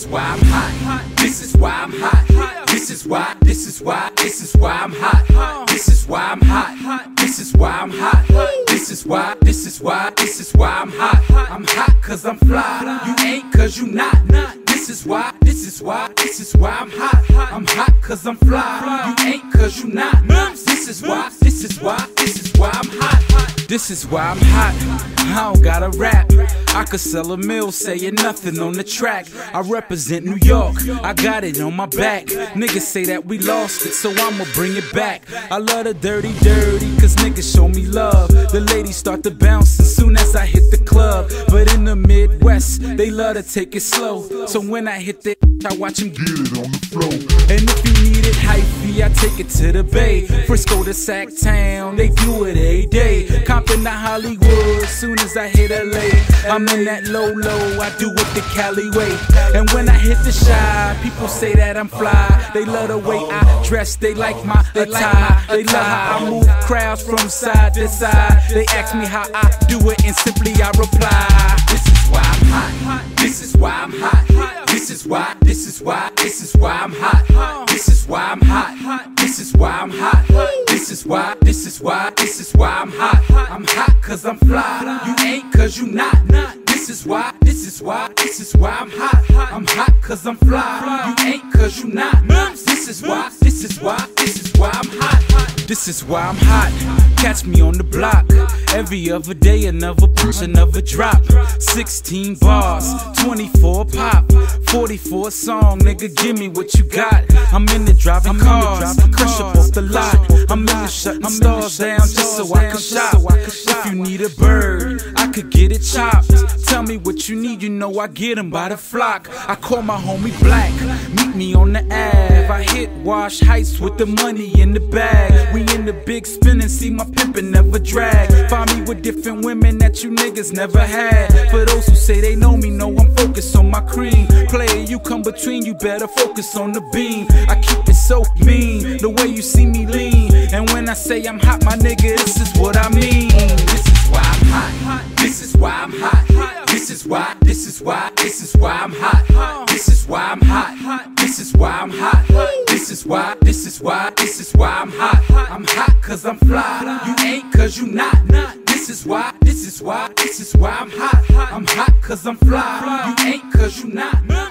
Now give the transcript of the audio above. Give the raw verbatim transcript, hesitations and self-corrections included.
why I'm hot. This is why I'm hot. This is why, this is why, this is why I'm hot. This is why I'm hot. This is why I'm hot. This is why, this is why, this is why I'm hot. I'm hot cause I'm fly. You ain't cause you not. This is why, this is why, this is why I'm hot. I'm hot cause I'm fly. You ain't cause you not. This is why, this is why, this is why I'm hot. This is why I'm hot. I don't gotta rap. I could sell a mill saying nothing on the track. I represent New York, I got it on my back. Niggas say that we lost it, so I'ma bring it back. I love the dirty, dirty, cause niggas show me love. The ladies start to bounce as soon as I hit the club. But in the Midwest, they love to take it slow. So when I hit that, I watch them get it on the floor. And if you need it hyphy, I take it to the Bay. Frisco to Sac Town, they do it every day. Compton to Hollywood, soon as I hit L A. I'm in that low low, I do it the Cali way. And when I hit the Shy, people say that I'm fly. They love the way I dress, they like my attire. They love how I move crowds from side to side. They ask me how I do it and simply I reply. This is why I'm hot. This is why I'm hot. This is why, this is why, this is why I'm hot. This is why I'm hot. This is why I'm hot. This is why, this is why, this is why I'm hot. I'm hot cause I'm fly. You ain't cause you not. This is why, this is why, this is why I'm hot. I'm hot cause I'm fly. You ain't cause you not. This is why, this is why, this is why I'm hot. This is why I'm hot. Catch me on the block. Every other day another push, another drop. Sixteen bars, twenty-four pop, forty-four song, nigga give me what you got. I'm in the driving cars, crush up off the lot. I'm in the shutting stars down just so I can shop. If you need a bird, I could get it chopped. Tell me what you need, you know I get them by the flock. I call my homie Black, meet me on the Ave. I hit Wash Heights with the money in the bag. We in the big spin and see my pimpin' never drag. Find me with different women that you niggas never had. For those who say they know me, know I'm focused on my cream. Player, you come between, you better focus on the beam. I keep it so mean, the way you see me lean. And when I say I'm hot, my nigga, this is what I mean. This is why I'm hot. This is why I'm hot. This is why, this is why, this is why I'm hot. This is why I'm hot. This is why I'm hot. This is why, this is why, this is why I'm hot. I'm hot cause I'm fly. You ain't cause you not. This is why, this is why, this is why I'm hot. I'm hot cause I'm fly. You ain't cause you not.